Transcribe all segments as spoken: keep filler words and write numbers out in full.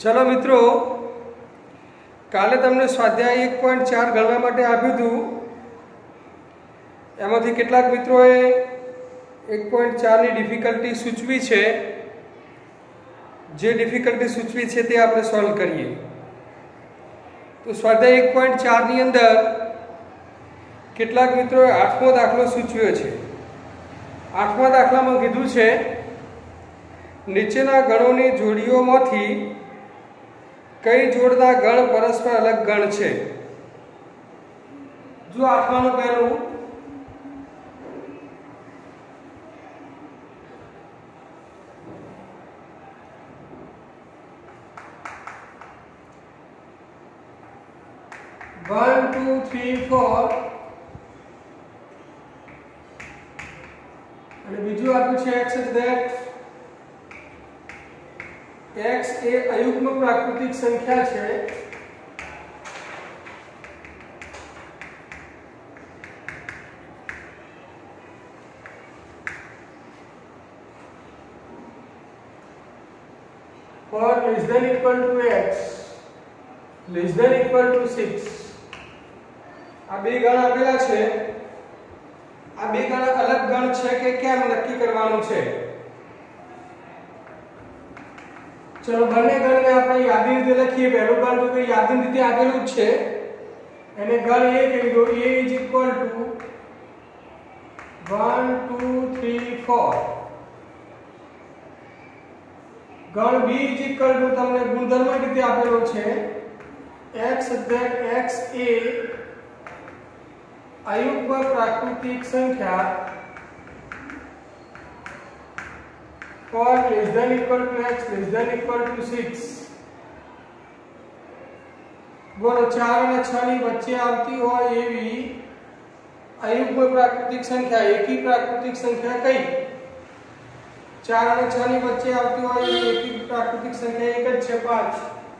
चलो मित्रों, काले तमने स्वाध्याय एक पॉइंट चार गणवा माटे आप्युं हतुं। एमांथी केटलाक मित्रोए एक पॉइंट चार नी डिफिकल्टी सूचवी छे। जे डिफिकल्टी सूचवी छे ते आपणे सॉल्व करीए। तो स्वाध्याय एक पॉइंट चार नी अंदर केटलाक मित्रोए आठमो दाखलो सूचव्यो छे। आठमा दाखलामां कीधुं छे नीचेना गणोनी जोड़ीओमांथी कई जोड़ना गण परस्पर अलग गण छे। जो आठमानु पहेलुं वन टू थ्री फोर અને બીજું આપ્યું છે x is that x એ અયુગ્મ પ્રાકૃતિક સંખ્યા છે। for less than equal to x less than equal to six આ બે ગણ આપેલા છે। આ બે ગણ અલગ ગણ છે કે કેમ નક્કી કરવાનું છે। चलो બંને ગણને આપણે યાદી રીતે લખીએ। પહેલું ગણ તો કે યાદી રીતે આપેલું જ છે, એને ગણ a કહી દો। a is equal to one two three four। ગણ b is equal to તમને ગુણધર્મ રીતે આપેલો છે x that x a अयुग्म प्राकृतिक संख्या for less than equal to x less than equal to six। बोलो चार और छह ની વચ્ચે આવતી હોય એવી અયુગ્મ પ્રાકૃતિક સંખ્યા એકી પ્રાકૃતિક સંખ્યા કઈ? ચાર અને છ ની વચ્ચે આવતી હોય એવી એકી પ્રાકૃતિક સંખ્યા એક જ છે પાંચ।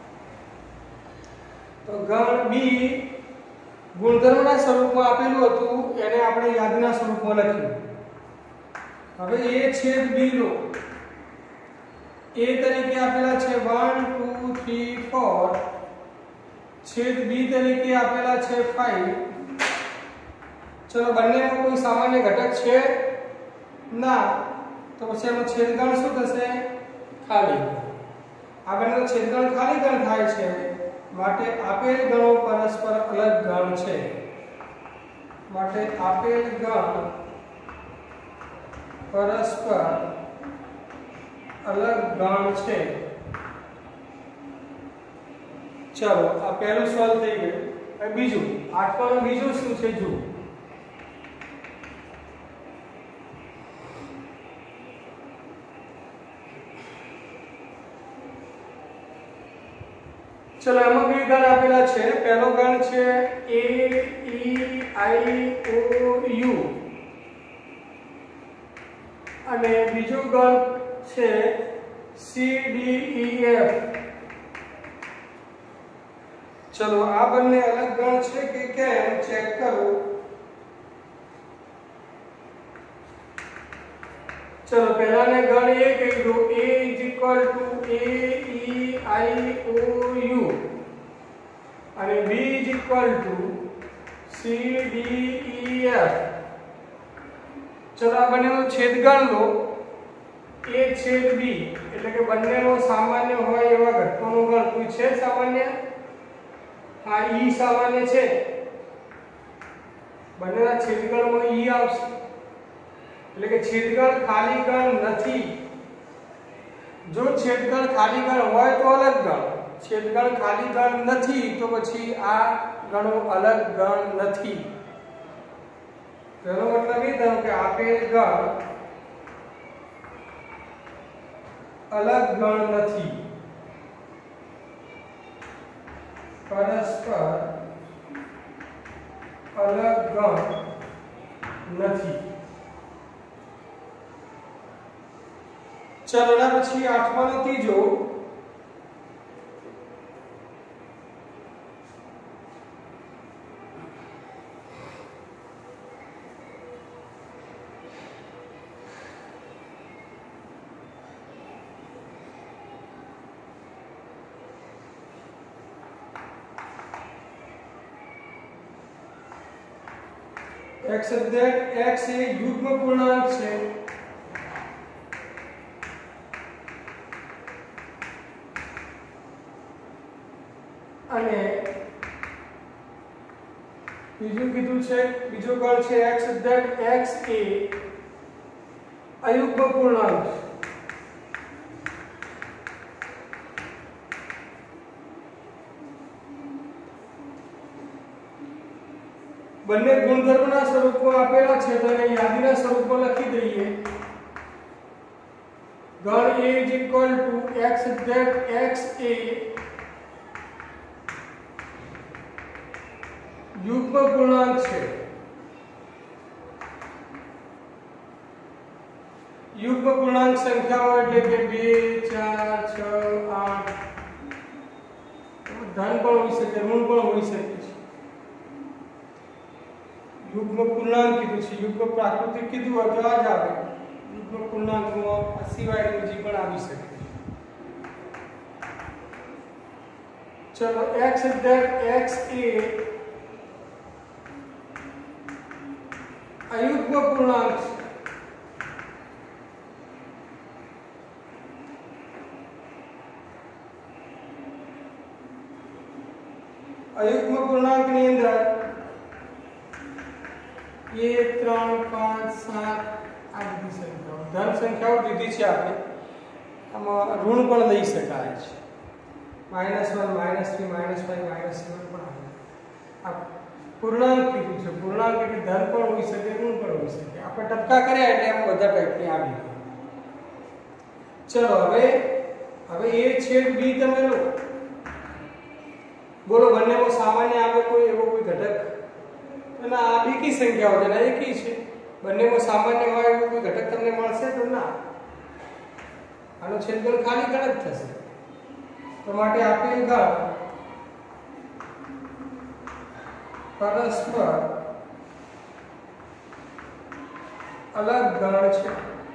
તો ગણ b ગુણધર્મના સ્વરૂપમાં આપેલું હતું, એને આપણે યાદીના સ્વરૂપમાં લખ્યું। હવે a છેદ b લો a તરીકે આપેલા છે one two three four, છેદ b તરીકે આપેલા છે five। ચલો બંનેમાં કોઈ સામાન્ય ઘટક છે ના, તો પછી એનો છેદગણ શું થશે? ખાલી। આ બંનેનો છેદગણ ખાલી ગણ થાય છે, માટે આપેલ ગણો પરસ્પર અલગ ગણ છે। માટે આપેલ ગણ પરસ્પર अलग गण छे। चलो आ पहलू सॉल्व થઈ ગયું। હવે બીજું આઠમાનું બીજું શું છે જો। चलो એમાં બે ગણ આપેલા છે। પહેલો ગણ છે a e i o u અને બીજો ગણ છે C D E F। चलो आ બંને અલગ ગણ છે કે કેમ ચેક કરો। चलो પહેલાને ગણ a કહી દો। a is equal to a e i o u અને b is equal to C D E F। चलो આ બંનેનો છેદગણ લો a छेद b એટલે કે બંનેનો સામાન્ય હોય એવા ઘટકોનો ગણ કોઈ છે સામાન્ય? હા, e સામાન્ય છે। બંનેના છેદગણમાં e આવશે, એટલે કે છેદગણ ખાલી ગણ નથી। જો છેદગણ ખાલી ગણ હોય તો અલગ ગણ, છેદગણ ખાલી ગણ નથી તો પછી આ ગણો અલગ ગણ નથી। તેનો મતલબ એ થયો કે આપેલ ગણ अलग गण नहीं, परस्पर अलग गण नहीं। चलो ना पछी आठमानो तीजो x that x એ યુગ્મ પૂર્ણાંક છે અને બીજું કીધું છે બીજો ગણ છે x that x એ અયુગ્મ પૂર્ણાંક છે। બંને ગુણધર્મના સ્વરૂપમાં આપેલા છે તો એને યાદીના સ્વરૂપમાં લખી દઈએ। ગણ a is equal to x that x a યુગ્મ પૂર્ણાંક છે। યુગ્મ પૂર્ણાંક સંખ્યાઓ એટલે કે બે ચાર છ આઠ ધન પણ હોઈ શકે ઋણ પણ હોઈ શકે છે। યુગ્મ પૂર્ણાંક કીધું છે યુગ્મ પ્રાકૃતિક કીધું હોય તો આ જ આવે યુગ્મ પૂર્ણાંકમાં આ સિવાયનું બીજી પણ આવી શકે। ચલો x that x એ અયુગ્મ પૂર્ણાંક છે। અયુગ્મ પૂર્ણાંકની અંદર एक ત્રણ પાંચ સાત આ બધી સંખ્યાઓ ધન સંખ્યાઓ દીધી છે આપણે આમાં ઋણ પણ લઈ શકાય છે minus one minus three minus five minus seven પણ આવે આ પૂર્ણાંક કીધું છે પૂર્ણાંક એટલે ધન પણ હોઈ શકે ઋણ પણ હોઈ શકે આપણે ટપકા કર્યા એટલે આમ બધા ટાઈપની આવી ચલો હવે હવે a છેદ b તમે લો બોલો બંનેમાં સામાન્ય આવે કોઈ એવો કોઈ ઘટક અને આ બેકી સંખ્યાઓ છે ને એકી છે બંનેમાં સામાન્ય હોય એવો કોઈ ઘટક તમને મળશે તો ના આનો છેદગણ ખાલી ગણ જ થશે તો માટે આપેલ ગણ પરસ્પર અલગ ગણ છે।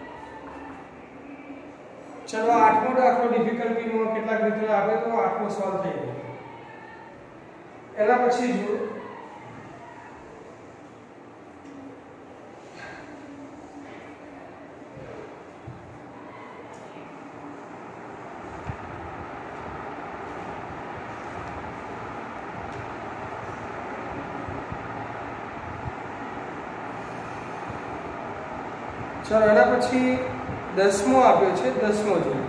ચલો આઠમો દાખલો ડિફિકલ્ટીમાં કેટલાક મિત્રો આવે તો આઠમો સોલ્વ થઈ ગયો એના પછી જો चलो एना पछी दसमो आप्यो छे दसमो જોઈએ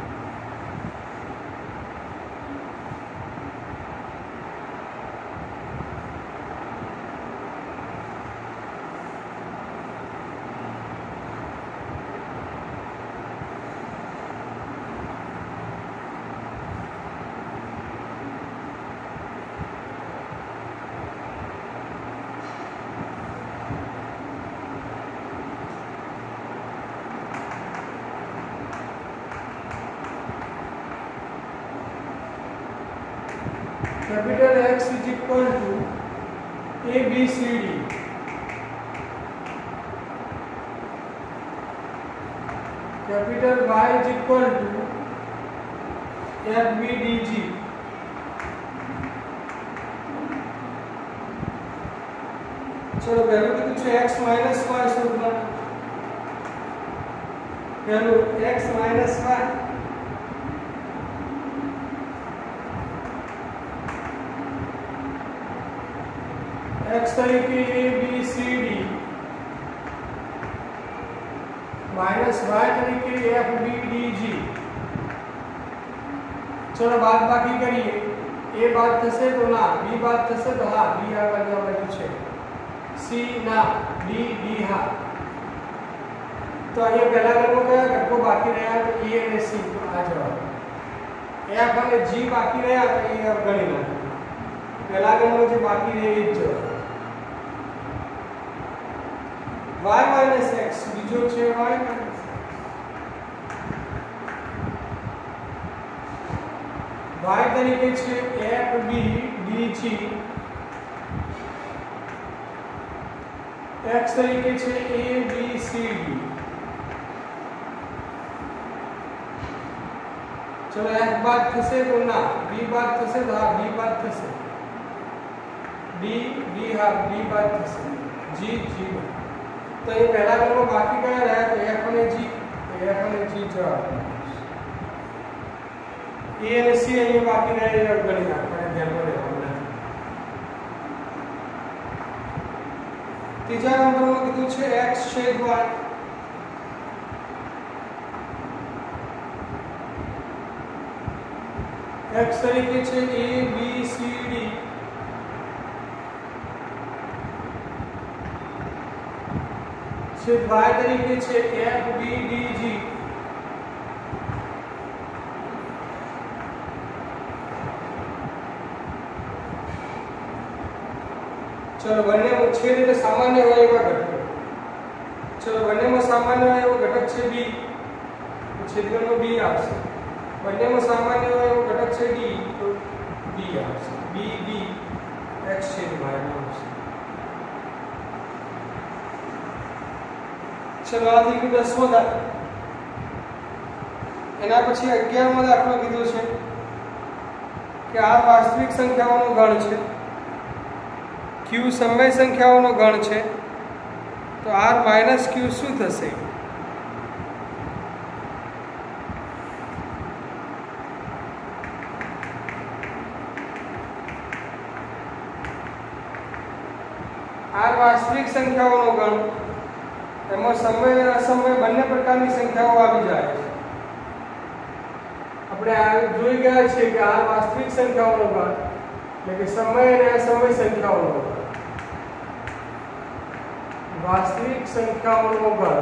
capital X is equal to A B C D capital Y is equal to F B D G चलो पहले तो कुछ x minus y शोधना पहले x minus y x तरीके a b c d minus y तरीके f b d g चलो बात बाकी करिए a बात થશે તો ના b बात થશે તો હા b આ બાજુ બાજુ છે c ના d d હા તો અહીંયા પહેલા ગણો કયા ઘટકો બાકી રહ્યા તો e અને c તો આ જવાબ f અને g બાકી રહ્યા તો એ ગણી નાખો પહેલા ગણો જે બાકી રહે એ જ જવાબ y minus x બીજો છે y minus y તરીકે છે f b d g x તરીકે છે a b c d ચલો f બાદ થશે તો ના b બાદ થશે તો હા b બાદ થશે d d હા b બાદ થશે जी जी तो ये पहला गण में बाकी क्या रहा तो एफ અને जी एफ અને जी जवाब ए અને सी અહીં બાકી રહે એ ગણી નાખવાને ધ્યાનમાં લેવાનું નથી ત્રીજા નંબરમાં કીધું છે x છેદ y x તરીકે છે a b c d छेद y तरीके છે f b d g चलो બંને છેદ એટલે સામાન્ય હોય એવા ઘટક ચલો બંનેમાં સામાન્ય હોય એવો ઘટક છે b તો છેદગણનો b આવશે બંનેમાં સામાન્ય હોય એવો ઘટક છે d તો b આવશે b b x છેદ y આવશે चलो आ थी दसमो दाखलो एना પછી અગિયારમો દાખલો કીધો છે કે આ વાસ્તવિક સંખ્યાઓનો ગણ છે q સમય સંખ્યાઓનો ગણ છે તો r - q શું થશે r વાસ્તવિક સંખ્યાઓનો ગણ એમાં સમય અને અસમય બંને પ્રકારની સંખ્યાઓ આવી જાય છે આપણે આ જોઈ ગયા છે કે આ વાસ્તવિક સંખ્યાઓનો ગણ એટલે કે સમય અને અસમય સંખ્યાઓનો ગણ વાસ્તવિક સંખ્યાઓનો ગણ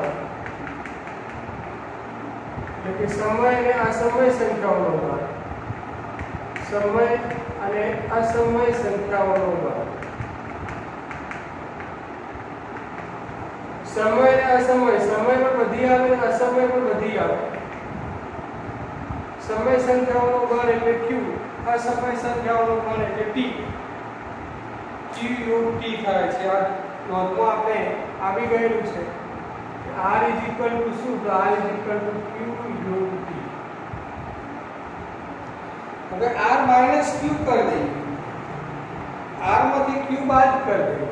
એટલે કે સમય અને અસમય સંખ્યાઓનો ગણ સમય અને અસમય સંખ્યાઓનો ગણ समय असमय समय पर बधी आवे असमय पर बधी आवे समय संख्याओं गण એટલે q असमय संख्याओं गण એટલે t q योग t થાય છે આ નોંધમાં આપણે આવી ગયેલું છે r = શું તો r = q योग t હવે r - q कर દઈએ r માંથી q બાદ कर દઈએ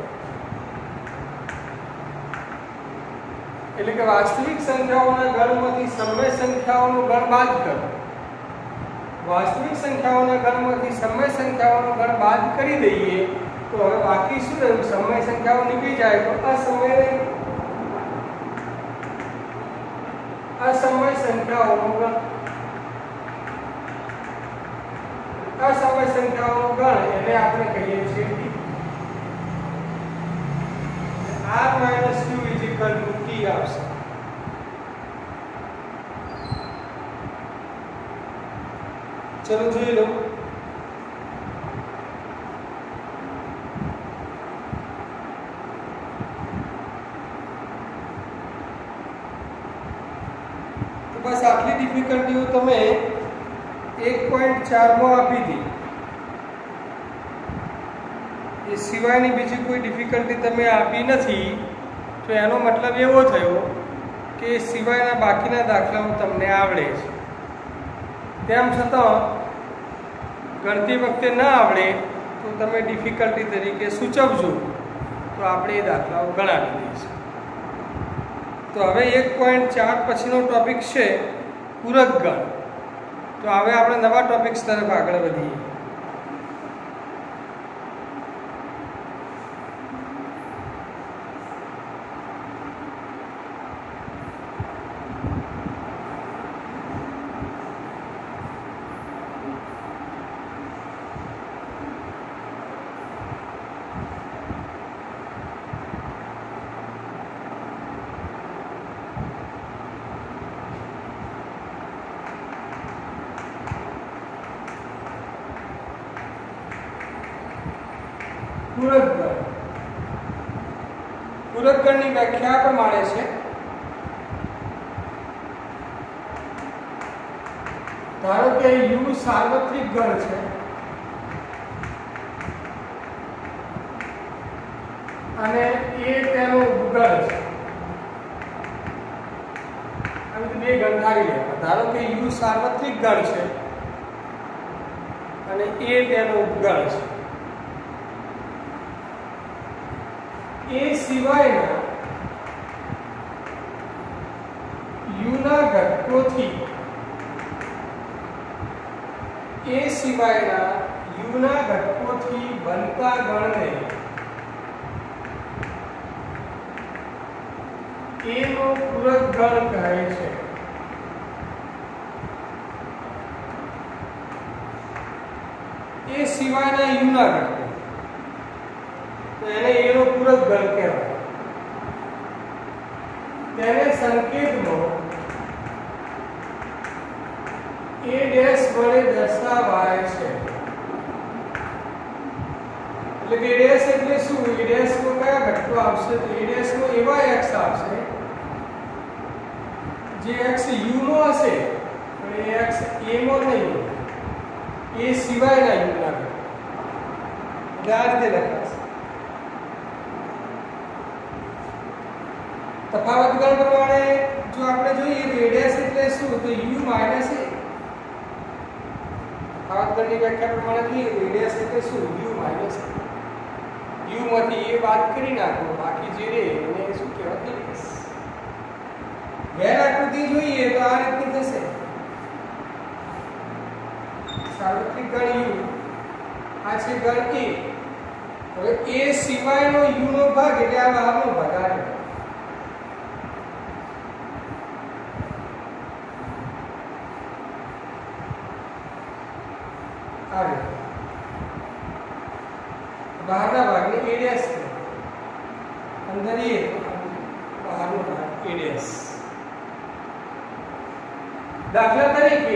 એટલે કે વાસ્તવિક સંખ્યાઓના ગણમાંથી સમય સંખ્યાઓનો ગણ બાદ કરો વાસ્તવિક સંખ્યાઓના ગણમાંથી સમય સંખ્યાઓનો ગણ બાદ કરી દઈએ તો હવે બાકી શું રહ્યું સમય સંખ્યાઓ નીકળી જાય તો અસમય અસમય સંખ્યાઓનો ગણ અસમય સંખ્યાઓનો ગણ એને આપણે કહીએ છીએ t r - q = t આવશે ચલો જોઈ લો તો બસ આટલી ડિફિકલ્ટીઓ તમે એક પોઈન્ટ ચાર માં આપી દી એ સિવાયની બીજી કોઈ ડિફિકલ્ટી તમે આપી નથી તો એનો મતલબ એવો થયો કે સિવાયના બાકીના દાખલાઓ તમને આવડે છે તેમ છતાં ગણતી વખતે ન આવડે તો તમે ડિફિકલ્ટી તરીકે સૂચવજો તો આપણે એ દાખલાઓ ગણાવી દઈશું તો હવે એક પોઈન્ટ ચાર પછીનો ટોપિક છે પૂરક ગણ તો હવે આપણે નવા ટોપિક્સ તરફ આગળ વધીએ પૂરક ગણ પૂરક ગણની વ્યાખ્યા પ્રમાણે છે ધારો કે u સાર્વત્રિક ગણ છે અને a તેનો ઉપગણ છે આવી બે ગણ ધારી લેવા ધારો કે u સાર્વત્રિક ગણ છે અને a તેનો ઉપગણ છે એ સિવાયના u ના ઘટકોથી એ સિવાયના u ના ઘટકોથી બનતા ગણને a નો પૂરક ગણ કહે છે. એ સિવાયના u ના ઘટકો તો એને a નો પૂરક ગણ કહેવાય. તેને સંકેતમાં a ડેશ વડે દર્શાવાય છે. એટલે કે a ડેશ એટલે શું? a ડેશ માં કયા ઘટકો આવશે? તો a ડેશ માં એવા x આવશે જે x u નો હશે પણ એ x a માં નહીં, એ સિવાયના u ના ઘટકો. આ રીતે લખાશે. તફાવત ગણ પ્રમાણે જો આપણે જોઈએ તો a ડેશ એટલે શું? તો u માઈનસ a. તફાવત ગણની વ્યાખ્યા પ્રમાણે જોઈએ તો a ડેશ એટલે શું? u minus a. u માંથી a બાદ કરી નાખો, બાકી જે રહે એને શું કહેવાય? a dash. વેર આકૃતિ જોઈએ તો આ રીતની થશે. સાર્વત્રિક ગણ u, આ છે ગણ a. હવે a સિવાયનો u નો ભાગ એટલે આ બહારનો ભાગ આ રીતે. આ રીતે બહારના ભાગને a ડેશ કહે, અંદર એ બહારનો ભાગ a ડેશ. દાખલા તરીકે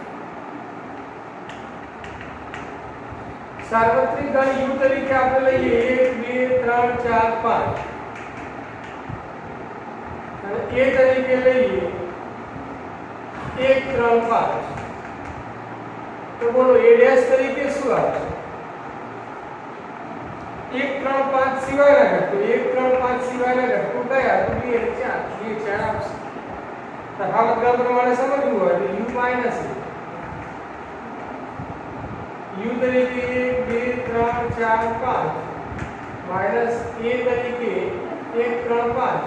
સાર્વત્રિક ગણ u તરીકે આપણે લઈએ એક બે ત્રણ ચાર પાંચ અને a તરીકે લઈએ એક ત્રણ પાંચ. તો બોલો a ડેશ તરીકે શું આવશે? એક ત્રણ પાંચ સિવાયના ઘટકો. એક ત્રણ પાંચ સિવાયના ઘટકો કયા? તો બે ચાર. બે ચાર આવશે. તફાવત ગણ પ્રમાણે સમજવું હોય તો u માઈનસ u તરીકે એક બે ત્રણ ચાર પાંચ માઈનસ a તરીકે એક ત્રણ પાંચ.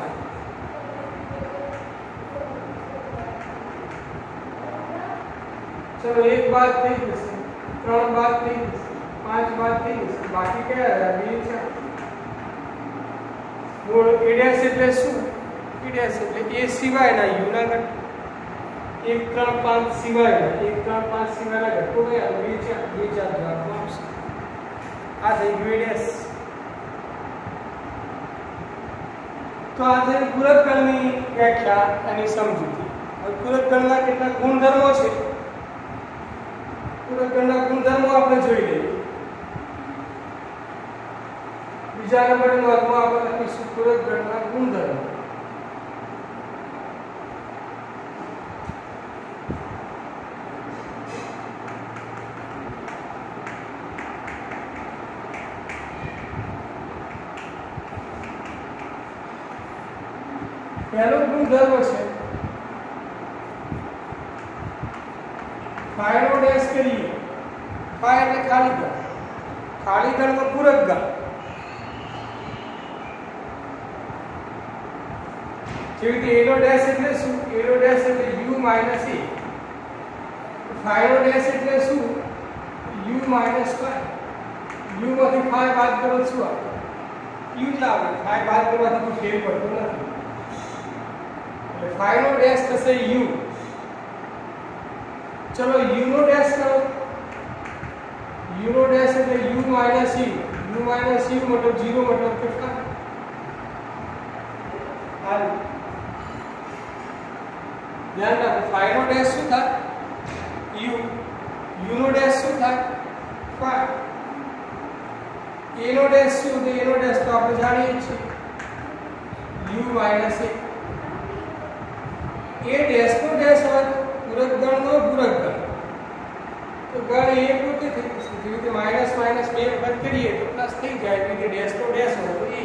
ચલો એક બાદ થઈ જશે, ત્રણ બાદ થઈ જશે, પાંચ બાદ થઈ જશે, બાકી કયા રહ્યા? બે ચાર. બોલો a ડેશ એટલે શું? a ડેશ એટલે a સિવાયના u ના ઘટકો. એક ત્રણ પાંચ સિવાયના એક ત્રણ પાંચ સિવાયના ઘટકો કયા? બે ચાર. બે ચાર જવાબમાં આવશે. આ થઈ ગયું a ડેશ. તો આ થઈ પૂરક ગણની વ્યાખ્યા અને સમજૂતી. હવે પૂરક ગણના કેટલા ગુણધર્મો છે? પૂરક ગણના ગુણધર્મો આપણે જોઈ લઈએ. બીજા નંબરની નોંધમાં આપણે લખીશું પૂરક ગણના ગુણધર્મો. પહેલો ગુણધર્મ છે ફાઈ નો ડેશ કરીએ. ફાઈ એટલે ખાલી ગણ. ખાલી ગણનો પૂરક ગણ. જેવી રીતે a નો ડેશ એટલે શું? a નો ડેશ એટલે u માઈનસ a. ફાઈ નો ડેશ એટલે શું? u minus phi. u માંથી ફાઈ બાદ કરો શું આવે? u જ આવે. ફાઈ બાદ કરવાથી કોઈ ફેર પડતો નથી. એટલે ફાઈ નો ડેશ થશે u. ચલો u નો ડેશ કરો. u નો ડેશ એટલે u minus u. u minus u मतलब जीरो मतलब કે ફાઈ. હાલ ધ્યાન રાખો. ફાઈ નો ડેશ શું થાય? u. u નો ડેશ શું થાય? ફાઈ. a નો ડેશ શું? તો a નો ડેશ તો આપણે જાણીએ છીએ u minus a. a dash નો ડેશ હોય પૂરક ગણ નો પૂરક ગણ તો ગણ a પોતે થઈ જશે. જેવી રીતે માઈનસ માઈનસ બે વખત કરીએ તો પ્લસ થઈ જાય. એવી રીતે ડેશ નો ડેશ હોય તો a.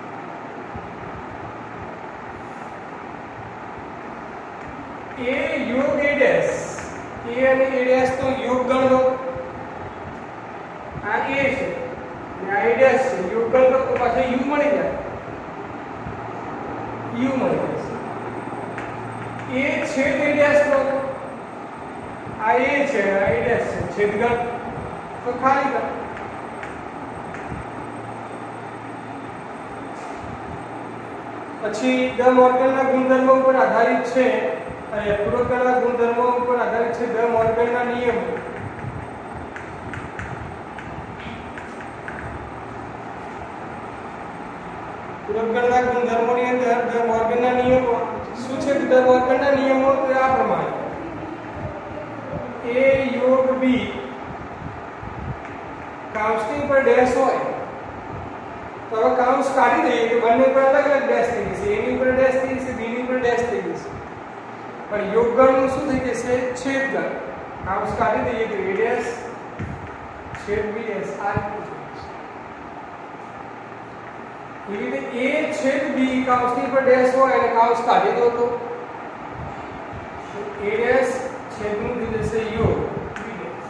a યોગ a ડેશ, a અને a ડેશ તો યોગ ગણ લો. આ a છે અને આ a ડેશ છે, યોગ ગણ લો તો પાછો u મળી જાય, u મળી જશે. a છેદ a ડેશ લો, આ a છે આ a ડેશ છે, છેદગણ તો ખાલી ગણ. પછી દ મોર્ગનના ગુણધર્મો ઉપર આધારિત છે અને પૂરકના ગુણધર્મો ઉપર આધારિત છે દ મોર્ગનના નિયમો. પૂરકના ગુણધર્મોની અંદર દ મોર્ગનના નિયમો શું છે? દ મોર્ગનના નિયમો તો આ પ્રમાણે a યોગ b કાઉન્સની ઉપર ડેશ હોય તો હવે કાઉન્સ કાઢી દઈએ કે બંને ઉપર અલગ અલગ ડેશ થઈ જશે, a ની ઉપર ડેશ થઈ જશે, b ની ઉપર ડેશ થઈ જશે, પણ યોગગણનું શું થઈ જશે? છેદગણ. કાઉન્સ કાઢી દઈએ તો a ડેશ છેદ b ડેશ આ રીતે થઈ જશે. એવી રીતે a છેદ b કાઉન્સની ઉપર ડેશ હોય અને કાઉન્સ કાઢી દો તો a ડેશ છેદનું થઈ જશે યોગ b ડેશ.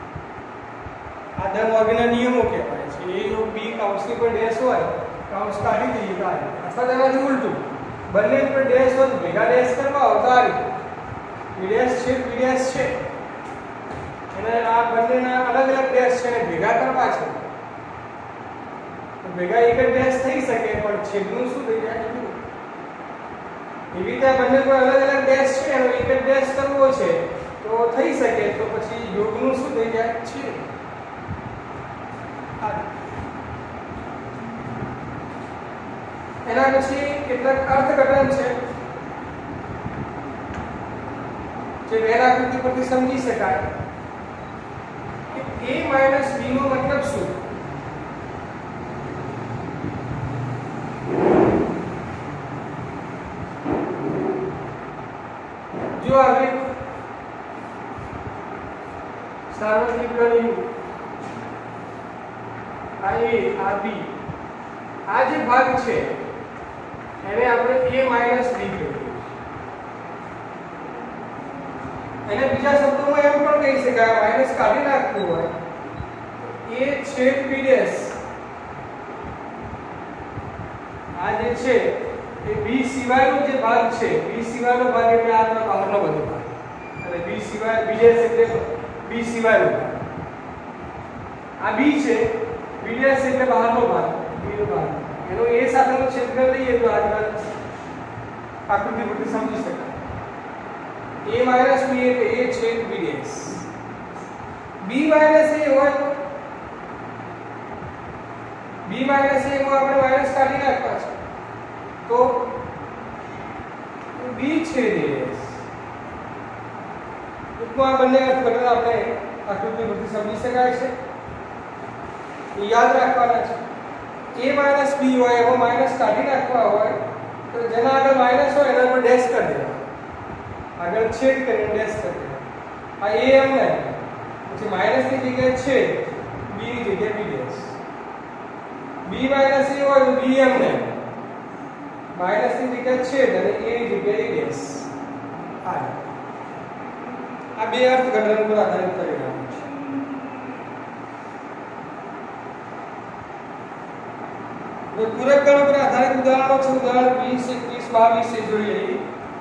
આ દ મોર્ગનના નિયમો કહેવાય છે. a યોગ b કાઉન્સની પર ડેશ હોય, કાઉન્સ કાઢી દઈએ તો આ રીતે, અથવા તેનાથી ઉલટું બંને પર ડેશ હોય ભેગા ડેશ કરવા હોય તો આ રીતે b ડેશ છે b ડેશ છે અને આ બંનેના અલગ અલગ ડેશ છે ને ભેગા કરવા છે તો ભેગા એક જ ડેશ થઈ શકે પણ છેદનું શું થઈ જાય? એવી રીતે આ બંને પર અલગ અલગ ડેશ છે અને એક જ ડેશ કરવો છે તો થઈ શકે, તો પછી યોગનું શું થઈ જાય? છે. એના પછી કેટલાક અર્થઘટન છે જે વેર આકૃતિ પરથી સમજી શકાય કે a માઈનસ b નો મતલબ શું? જો આવી સાર્વત્રિક ગણ u આ a આ b આ જે ભાગ છે એને આપણે a માઈનસ b કહીએ. એને બીજા શબ્દોમાં એમ પણ કહી શકાય, માઈનસ કાઢી નાખવું હોય a છેદ b ડેશ આ જે છે એ b સિવાયનો જે ભાગ છે, b સિવાયનો ભાગ એટલે આ બહારનો બધો ભાગ અને b સિવાય b ડેશ એટલે b સિવાયનો ભાગ. આ b છે, b ડેશ એટલે બહારનો ભાગ, b નો ભાગ, એનો a સાથેનો છેદગણ લઈએ તો આજકાલ આકૃતિ પરથી સમજી શકાય. a માઈનસ b એટલે a છેદ b dash. b minus a હોય b માઈનસ a માં આપણે માઈનસ કાઢી નાખવા છે તો b છેદ a ડેશ. ટૂંકમાં બંને અર્થઘટન આપણે આકૃતિ પરથી સમજી શકાય છે, યાદ રાખવાના છે. a માઈનસ b હોય એમાં માઈનસ કાઢી નાખવા હોય તો જેના આગળ માઈનસ હોય એના પર ડેશ કરી દેવા, આગળ છેદ કરીને ડેશ કરી દેવા. આ a એમ ને પછી માઈનસ ની જગ્યાએ છેદ, b ની જગ્યાએ b dash. b minus a હોય તો b એમ ને માઈનસ ની જગ્યાએ છેદ અને a ની જગ્યાએ a ડેશ. આ આ બે અર્થઘટન પર આધારિત પરિણામ છે. પૂરક ગણ પર આધારિત ઉદાહરણો છે. ઉદાહરણ વીસ, એકવીસ, બાવીસ એ જોઈ લઈએ.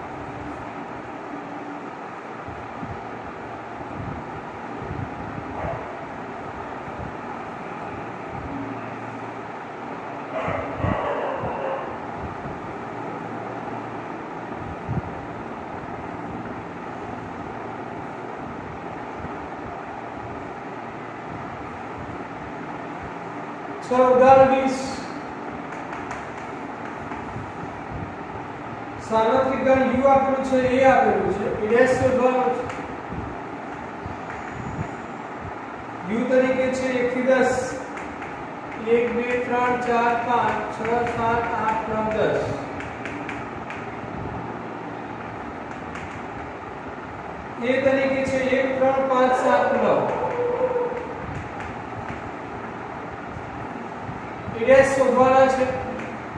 ચલો ઉદાહરણ વીસ. સાર્વત્રિક ગણ u આપેલું છે, a આપેલું છે, a ડેશ શોધવાનું છે. u તરીકે છે એક થી દસ, એક બે ત્રણ ચાર પાંચ છ સાત આઠ નવ દસ. a તરીકે છે એક ત્રણ પાંચ સાત નવ. a ડેશ શોધવાના છે.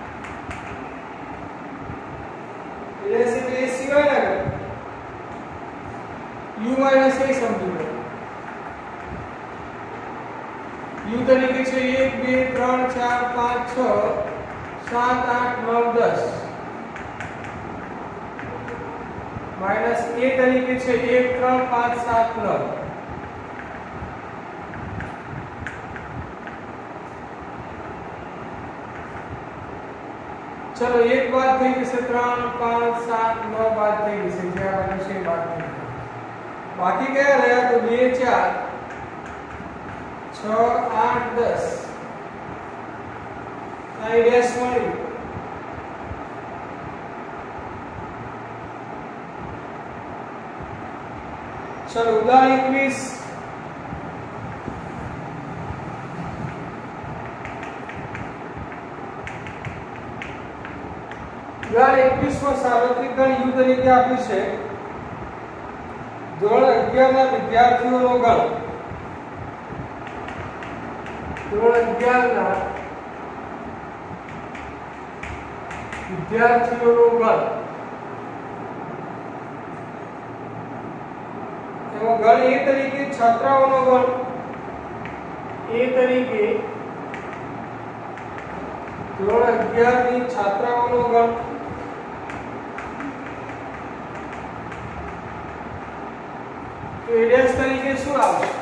a ડેશ એટલે a સિવાય ના ગણ. છે એ સમજી લો. u તરીકે છે એક બે ત્રણ ચાર પાંચ છ સાત આઠ નવ દસ માઈનસ a તરીકે છે એક ત્રણ પાંચ સાત નવ. चलो एक बात થઈ જશે ત્રણ પાંચ સાત નવ બાદ થઈ જશે જે આ બાજુ છે બાદ થઈ જશે. બાકી કયા રહ્યા તો બે ચાર છ આઠ દસ આ ડેશ મળી. चलो उदाहरण એકવીસ उदाहरण એકવીસ માં સાર્વત્રિક ગણ u તરીકે આપ્યું છે ધોરણ અગિયાર ના વિદ્યાર્થીઓનો ગણ. ધોરણ અગિયાર ના વિદ્યાર્થીઓનો ગણ એમાં ગણ એ તરીકે છાત્રાઓનો ગણ એ તરીકે ધોરણ અગિયાર ની છાત્રાઓનો ગણ તો એ ડેશ તરીકે શું આવશે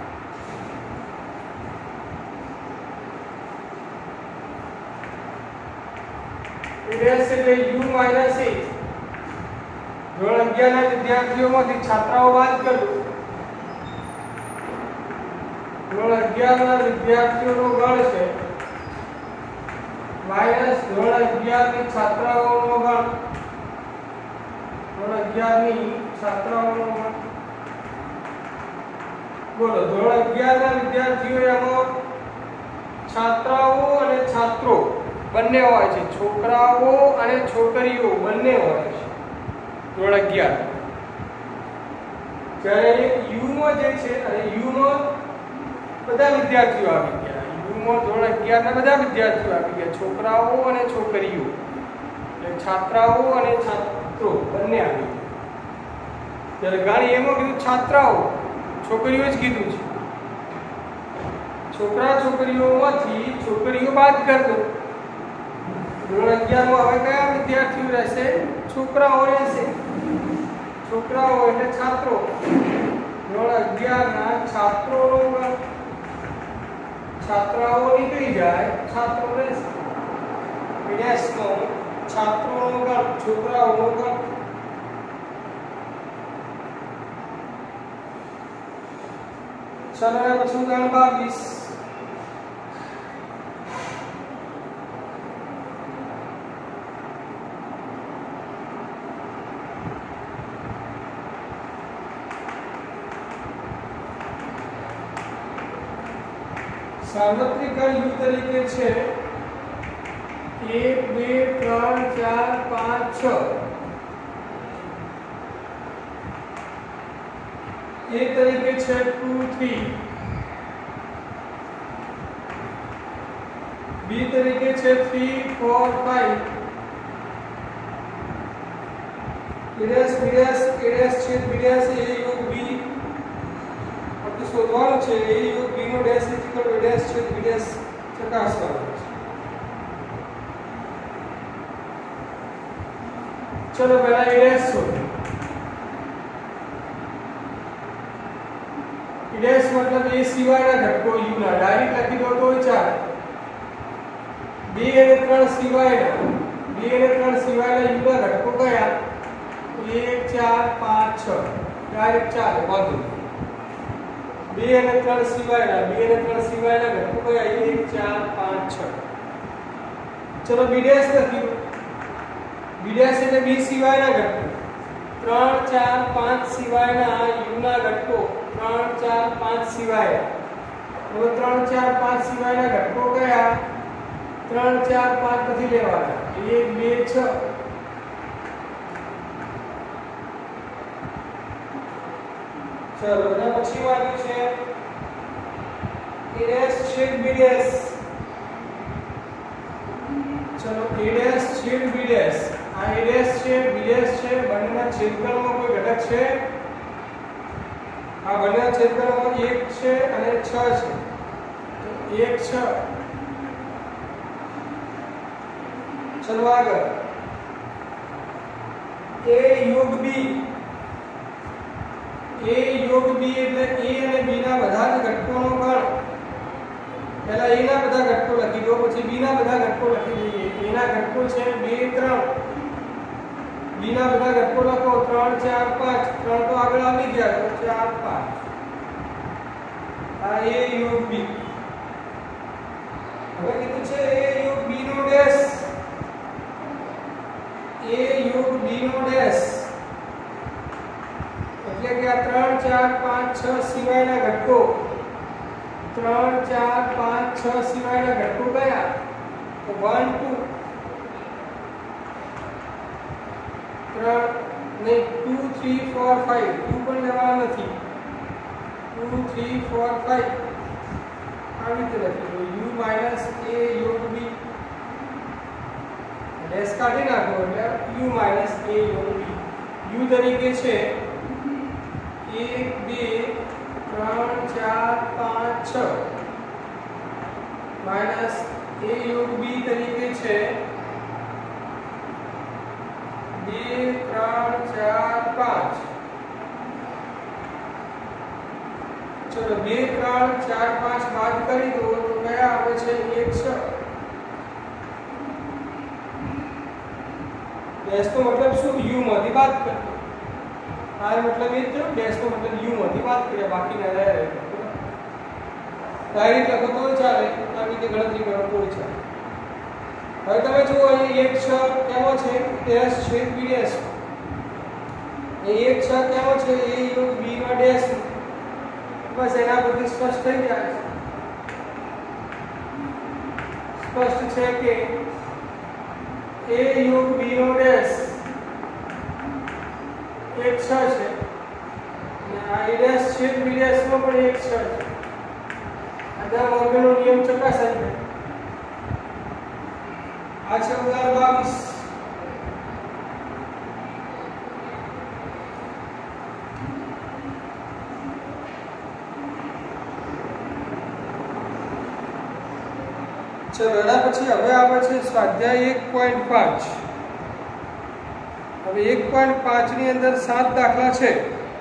એ ડેશ એટલે u માઈનસ a. ધોરણ અગિયાર ના વિદ્યાર્થીઓમાંથી છાત્રાઓ બાદ કરો. ધોરણ અગિયાર ના વિદ્યાર્થીઓનો ગણ છે માઈનસ ધોરણ અગિયાર ની છાત્રાઓનો ગણ. ધોરણ અગિયાર ની છાત્રાઓનો ગણ બોલો. ધોરણ અગિયાર ના વિદ્યાર્થીઓ એમાં છાત્રાઓ અને છાત્રો બંને હોય છે, છોકરાઓ અને છોકરીઓ બંને હોય છે ધોરણ અગિયાર. જ્યારે u માં જે છે અને u માં બધા વિદ્યાર્થીઓ આવી ગયા. u માં ધોરણ અગિયાર ના બધા વિદ્યાર્થીઓ આવી ગયા, છોકરાઓ અને છોકરીઓ એટલે છાત્રાઓ અને છાત્રો બંને આવી ગયા. ત્યારે ગાણી એમાં કીધું છાત્રાઓ, છોકરીઓ જ કીધું છે. છોકરા છોકરીઓમાંથી છોકરીઓ બાદ કર દો. ધોરણ અગિયાર માં હવે કયા વિદ્યાર્થીઓ રહેશે? છોકરાઓ રહેશે. છોકરાઓ એટલે છાત્રો. ધોરણ અગિયાર ના છાત્રોનો ગણ. છાત્રાઓ નીકળી જાય, છાત્રો રહેશે. ડેશ નો છાત્રોનો ગણ, છોકરાઓનો ગણ. ચલો પછી ઉદાહરણ બાવીસ. સાર્વત્રિક ગણ u તરીકે છે એક બે ત્રણ ચાર પાંચ છ. a તરીકે છે ટુ થ્રી. b તરીકે છે three four five. a' b' a' છે b' a યોગ b આપણે શોધવાનું છે. a યોગ b નો ડેશ ઇક્વલ ટુ a' છે b' ચકાસવાનું છે. ચલો પહેલા a' શોધો. ડેશ મતલબ એ સિવાયના ઘટકો u ના ડાયરેક્ટ લખી દો તો ચાલે. બે અને ત્રણ સિવાયના બે અને ત્રણ સિવાયના u ના ઘટકો કયા? એક ચાર પાંચ છ ડાયરેક્ટ ચાલે બધું. બે અને ત્રણ સિવાયના બે અને ત્રણ સિવાયના ઘટકો કયા? એક ચાર પાંચ છ. ચલો b' લખી દો. b' એટલે b સિવાયના ઘટકો. ત્રણ ચાર પાંચ સિવાયના u ના ઘટકો ત્રણ ચાર પાંચ સિવાય. હવે ત્રણ ચાર પાંચ સિવાયના ઘટકો કયા? ત્રણ ચાર પાંચ નથી લેવાના. એક બે છ. ચલો એના પછી વાળું છે a' છેદ b'. ચલો a' છેદ b'. આ a' છે b' છે બંનેના છેદફળમાં કોઈ ઘટક છે આ બંનેના છેદફળમાં એક છે અને છ છે, તો એક છ. ચલો આગળ a યોગ b. a યોગ b એટલે a અને b ના બધા જ ઘટકોનો ગણ. પહેલા a ના બધા ઘટકો લખી દો, પછી b ના બધા ઘટકો લખી દઈએ. a ના ઘટકો છે બે ત્રણ, b ના બધા ઘટકો લખો ત્રણ ચાર પાંચ. ત્રણ તો આગળ આવી ગયા, તો ચાર પાંચ. આ a યોગ b. હવે કીધું છે a યોગ b નો ડેશ. a યોગ b નો ડેશ એટલે કે આ ત્રણ ચાર પાંચ છ સિવાયના ઘટકો, ત્રણ ચાર પાંચ છ સિવાયના ઘટકો કયા? તો one two ત્રણ નહીં two three four five. two પણ લેવાના નથી. two three four five આવી રીતે લખી દો. u minus a યોગ b ડેશ કાઢી નાખો એટલે u minus a યોગ b. u તરીકે છે એક બે ત્રણ ચાર પાંચ છ માઇનસ a યોગ b તરીકે છે બે ત્રણ ચાર પાંચ. ચલો બે ત્રણ ચાર પાંચ બાદ કરી દો તો કયા આવે છે? એક છ. ડેશ નો મતલબ શું? u માંથી બાદ કરો. આ મતલબ એ થયો, ડેશ નો મતલબ u માંથી બાદ કર્યા, બાકી ના રહે. ડાયરેક્ટ લખો તો ચાલે, આવી રીતે ગણતરી કરો તો ચાલે. હવે તમે જુઓ અહીં એક છ કેવો છે? ડેશ છે b ડેશ. એ એક છ કેવો છે? a યોગ b નો ડેશ. બસ એના પરથી સ્પષ્ટ થઈ જાય. સ્પષ્ટ છે કે a યોગ b નો ડેશ એક છ છે, અને આ a ડેશ છે b ડેશ નો પણ એક છ છે. આ વર્ગનો નિયમ ચકાસાઈ જાય. આ છે ઉદાહરણ બાવીસ. ચલો એના પછી હવે આવે છે સ્વાધ્યાય એક પોઈન્ટ પાંચ. હવે એક પોઈન્ટ પાંચ ની અંદર સાત દાખલા છે.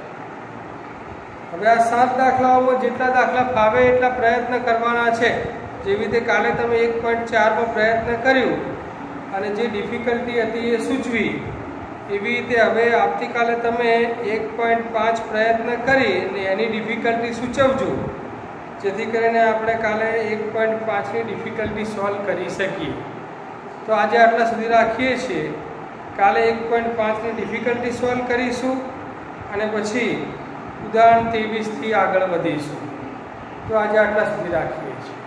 હવે આ સાત દાખલાઓમાં જેટલા દાખલા ફાવે એટલા પ્રયત્ન કરવાના છે. જેવી રીતે કાલે તમે એક પોઈન્ટ ચાર માં પ્રયત્ન કર્યું અને જે ડિફિકલ્ટી હતી એ સૂચવી, એવી રીતે હવે આવતીકાલે તમે એક પોઈન્ટ પાંચ પ્રયત્ન કરી અને એની ડિફિકલ્ટી સૂચવજો, જેથી કરીને આપણે કાલે એક પોઈન્ટ પાંચ ની ડિફિકલ્ટી સોલ્વ કરી શકીએ. તો આજે આટલા સુધી રાખીએ છીએ. કાલે એક પોઈન્ટ પાંચ ની ડિફિકલ્ટી સોલ્વ કરીશું અને પછી ઉદાહરણ ત્રેવીસ થી આગળ વધીશું. તો આજે આટલા સુધી રાખીએ છીએ.